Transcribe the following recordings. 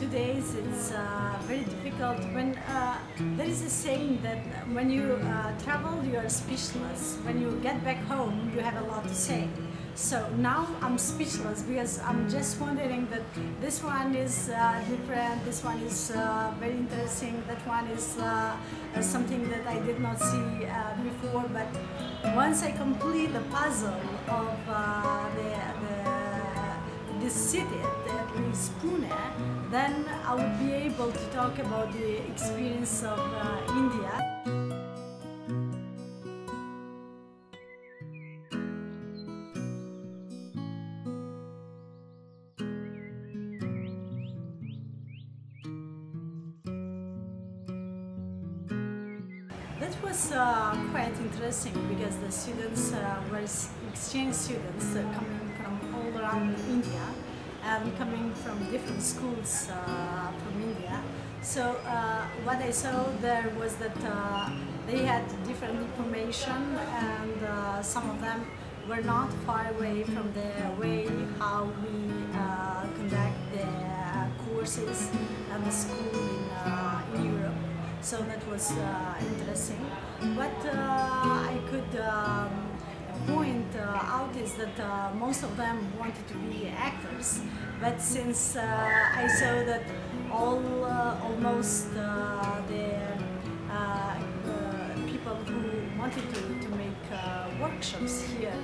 Today's it's very difficult when there is a saying that when you travel you are speechless. When you get back home you have a lot to say. So now I'm speechless because I'm just wondering that this one is different, this one is very interesting, that one is something that I did not see before, but once I complete the puzzle of this city, at least Pune, then I would be able to talk about the experience of India. That was quite interesting because the students were exchange students coming from all around India and coming from different schools from India. So what I saw there was that they had different information, and some of them were not far away from the way how we conduct the courses and the school in Europe. So that was interesting. What I could point out is that most of them wanted to be actors, but since I saw that almost the people who wanted to make workshops here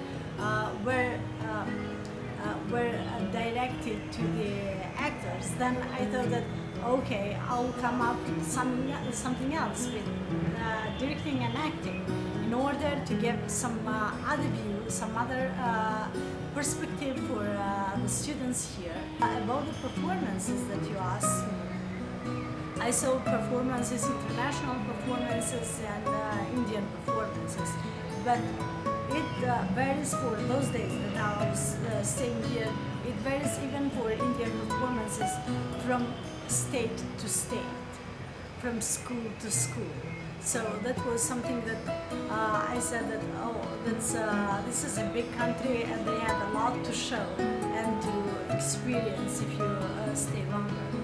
were directed to the actors, then I thought that okay, I'll come up with something else with directing and acting in order to get some other view, some other perspective for the students here. About the performances that you asked me, I saw performances, international performances and Indian performances, but it varies for those days that I was staying here. It varies even for Indian performances from state to state, from school to school. So that was something that I said that, oh, this is a big country and they have a lot to show and to experience if you stay longer.